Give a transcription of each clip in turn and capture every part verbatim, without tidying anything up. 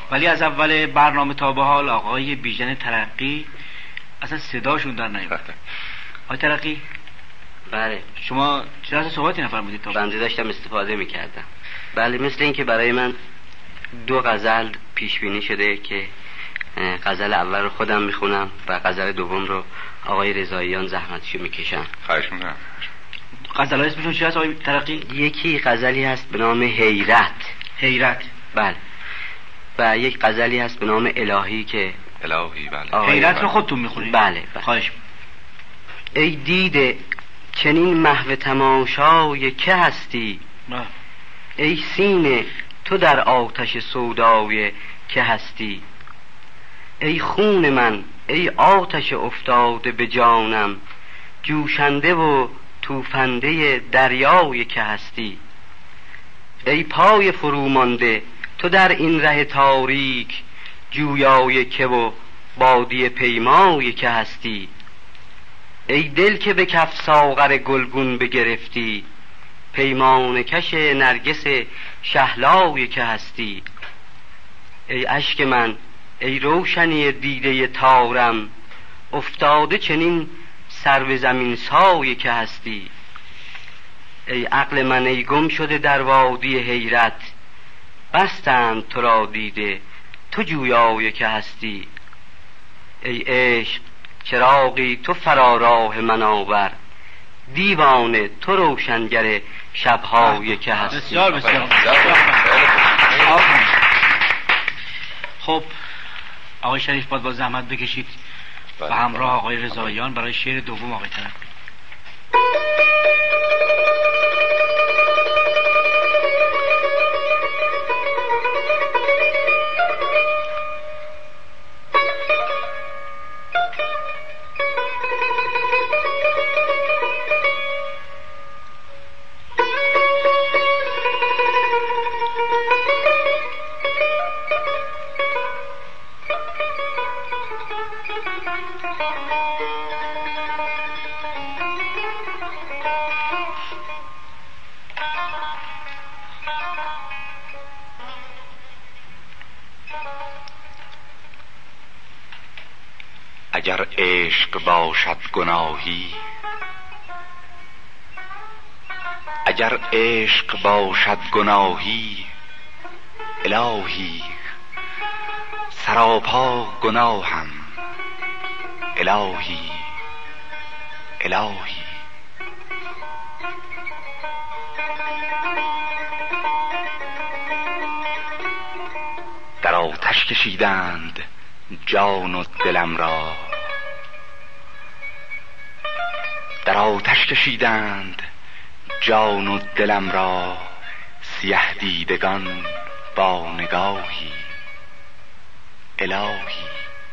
ولی از اول برنامه تا به حال آقای بیژن ترقی اصلا صداشون در نیامد. آقای ترقی، بله شما چرا صحبتی نفرمودید؟ تا بنده داشتم استفاده میکردم. بله، مثل این که برای من دو غزل پیش بینی شده که غزل اول رو خودم میخونم و غزل دوم رو آقای رضاییان زحمتشو میکشن. خواهش میکنم. غزل ها اسمشون چی هست آقای ترقی؟ یکی غزلی هست به نام حیرت. حیرت، بله. و یک غزلی هست به نام الهی که الهی. بله. حیرت رو خودتون میخونید؟ بله بله. خواهش. ای دیده چنین محو تماشای که هستی؟ بله. ای سینه تو در آتش سودای که هستی؟ ای خون من، ای آتش افتاده به جانم، جوشنده و توفنده دریای که هستی؟ ای پای فرومانده تو در این ره تاریک، جویای که و بادی پیمای که هستی؟ ای دل که به کف ساغر گلگون بگرفتی، پیمان کش نرگس شهلای که هستی؟ ای اشک من، ای روشنی دیده تارم، افتاده چنین سرو زمین سای که هستی؟ ای عقل من، ای گم شده در وادی حیرت، بستند تو را دیده تو جویای که هستی؟ ای عشق چراغی تو فراراه من آور، دیوانه تو روشنگر شبهای که هستی. بسیار بسیار. خب آقای شریف باید با زحمت بکشید و همراه آقای رضاییان برای شعر دوم آقای ترقی. اگر عشق باشد گناهی، اگر عشق باشد گناهی، الهی سراپا گناهم، الهی الهی. در آتش کشیدند جان و دلم را، در آتش کشیدند جان و دلم را، سیه دیدگان با نگاهی، الهی.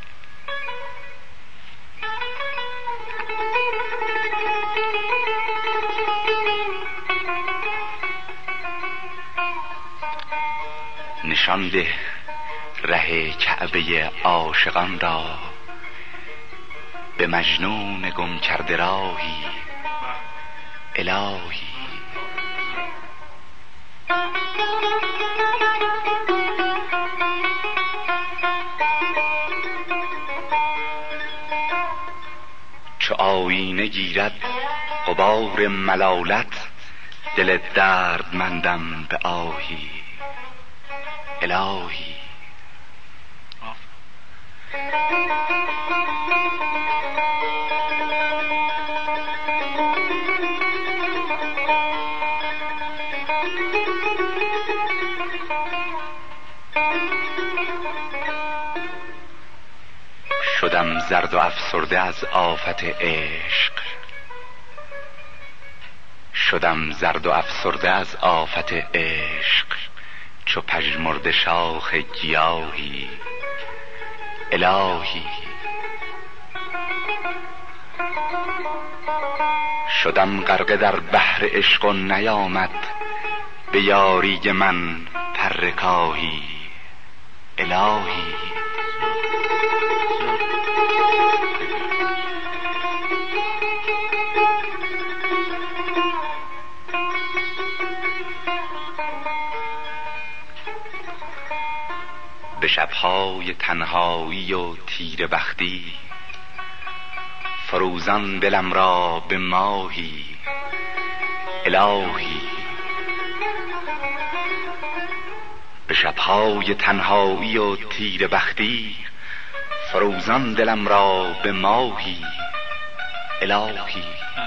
نشان ده ره کعبه عاشقان را، به مجنون گم کرده راهی، الهی. چو آیینه گیرد غبار ملالت، دل دردمندم به آهی، الهی. شدم زرد و افسرده از آفت عشق، شدم زرد و افسرده از آفت عشق، چو پژمرده شاخ گیاهی، الهی. شدم غرقه در بحر عشق و نیامد به یاری من پر کاهی، الهی. به شبهای تنهایی و تیره بختی، فروزان دلم را به ماهی الهی. به شبهای تنهایی و تیره بختی، فروزان دلم را به ماهی الهی.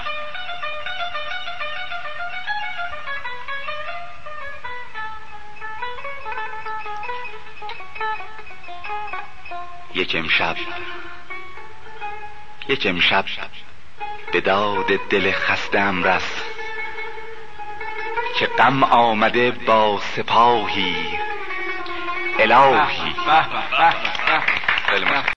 یک امشب یک امشب به داد دل خسته‌ام رس، که غم آمده با سپاهی الهی.